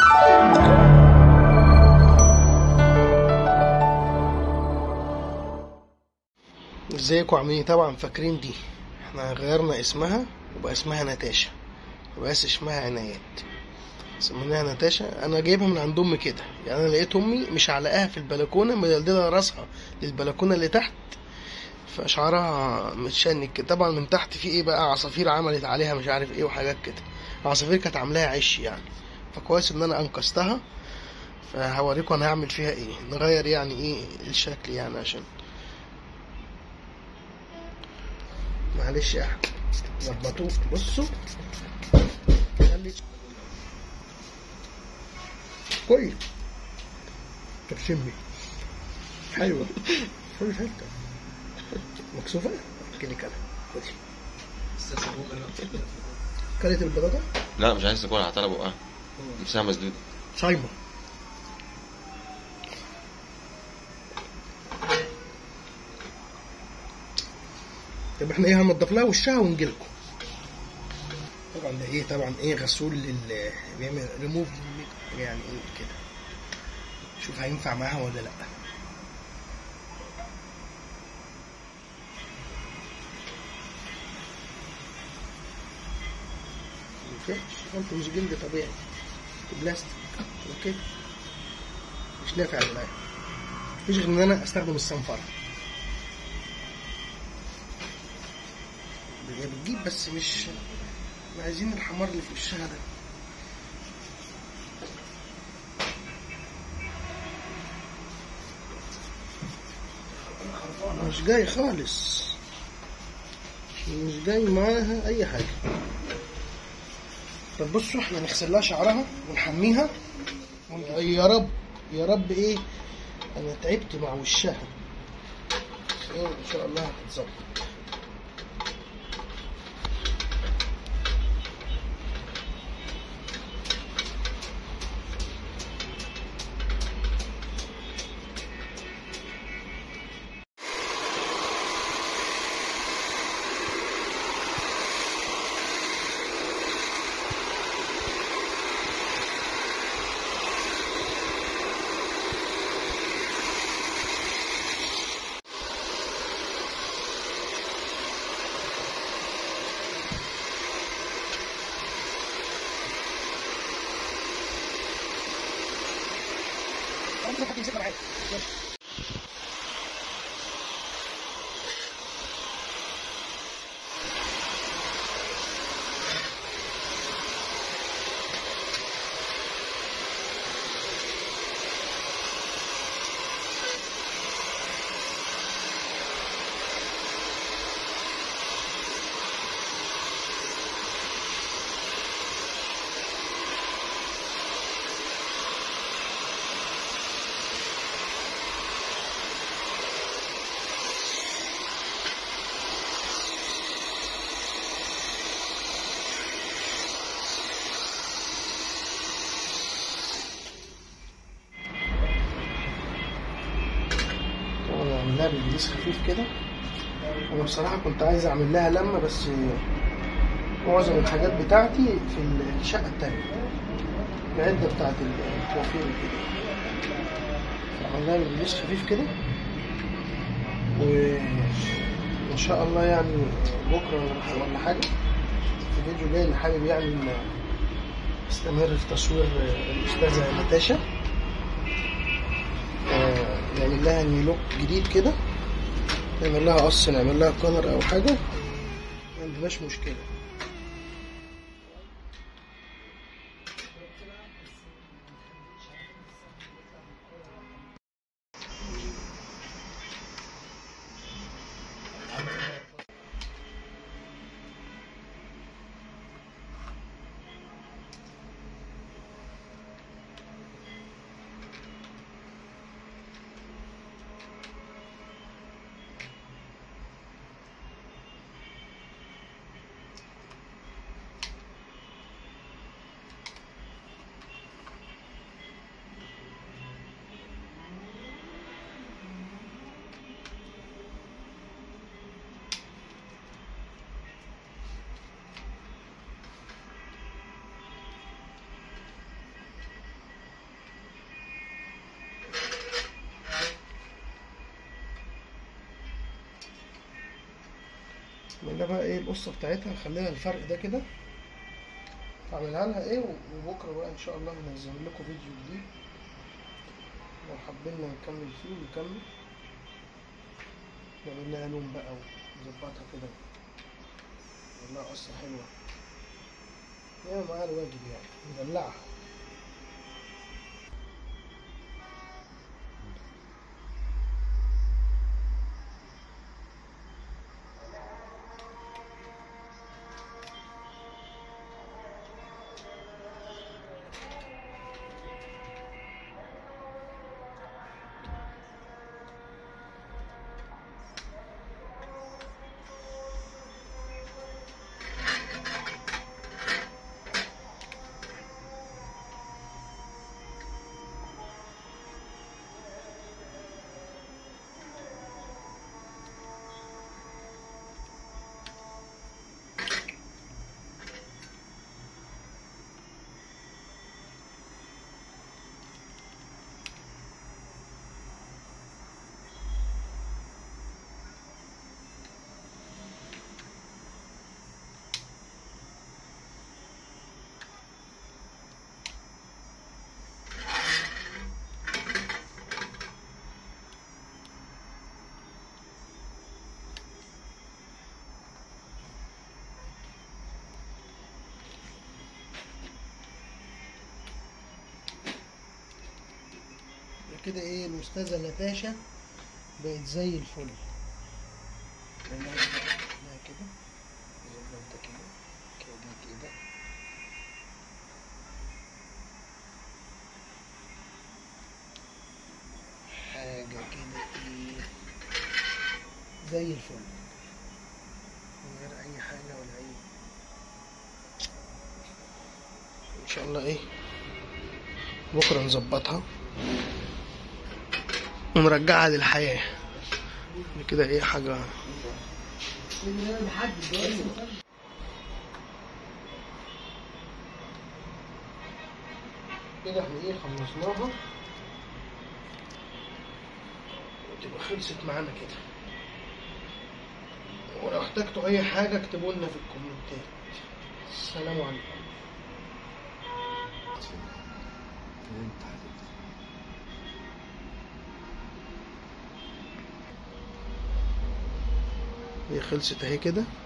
ازيكم عاملين ايه؟ طبعا فاكرين دي احنا غيرنا اسمها وبقى اسمها ناتاشا، مبقاش اسمها عنايات، سميناها ناتاشا. انا جايبها من عند امي كده، يعني انا لقيت امي مش علقاها في البلكونه، مدلدله راسها للبلكونه اللي تحت، فشعرها متشنج كده. طبعا من تحت في ايه بقى، عصافير عملت عليها مش عارف ايه وحاجات كده، عصافير كانت عاملاها عش يعني. فكويس ان انا انقذتها، فهوريكم انا هعمل فيها ايه، نغير يعني ايه الشكل يعني. عشان معلش يا احمد ظبطوه، بصوا خلي كويس. طب شمي حلوه، كل حته مكسوفه. احكي لك انا، خدي كلت البطاطا. لا مش عايز تاكلها، هتعلى بقها، نفسها مسدوده صايمه. طب احنا ايه، هنضف لها وشها ونجيلكم. طبعا ده ايه، طبعا ايه غسول بيعمل ريموف يعني ايه كده، شوف هينفع معاها ولا لا. انتوا مش جلد طبيعي، بلاستيك اوكي، مش نافع معايا. مفيش غير ان انا استخدم الصنفره، هي بتجيب بس مش عايزين الحمار اللي في وشها ده. مش جاي خالص، مش جاي معاها اي حاجه. طب بصوا احنا نغسل لها شعرها ونحميها يا رب يا رب. ايه انا تعبت مع وشها، ان شاء الله هتتظبط. عاملها بالجيس خفيف كده. انا بصراحه كنت عايز اعمل لها لمه، بس معظم الحاجات بتاعتي في الشقه التانيه، العده بتاعت الكوافير كده، فعملناها بالجيس خفيف كده. وان شاء الله يعني بكره ولا حاجه في فيديو جاي اللي حابب يعني استمر في تصوير الاستاذه ناتاشا، نعمل لها نيو لوك جديد كده، نعمل لها قص، نعمل لها كولر او حاجه، ما عندناش مشكله. نعملها بقى ايه القصة بتاعتها، نخليها الفرق ده كده، هعملها لها ايه، وبكرة بقى ان شاء الله هنزل لكم فيديو جديد لو حابين نكمل فيه ونكمل. نعمل لها لون بقى ونظبطها كده، نعمل لها قصة حلوة، نعمل معاها الواجب يعني، ندلعها. كده ايه الأستاذة نتاشا بقت زي الفل. نعملها كده نظبطها كده كده كده، حاجة كده ايه زي الفل، من غير أي حاجة ولا أي. إن شاء الله ايه بكرة نظبطها ونرجعها للحياة كده، ايه حاجة كده. احنا ايه خلصناها وتبقى خلصت معانا كده. ولو احتجتوا اي حاجة اكتبوا لنا في الكومنتات. السلام عليكم. هي خلصت اهي كده.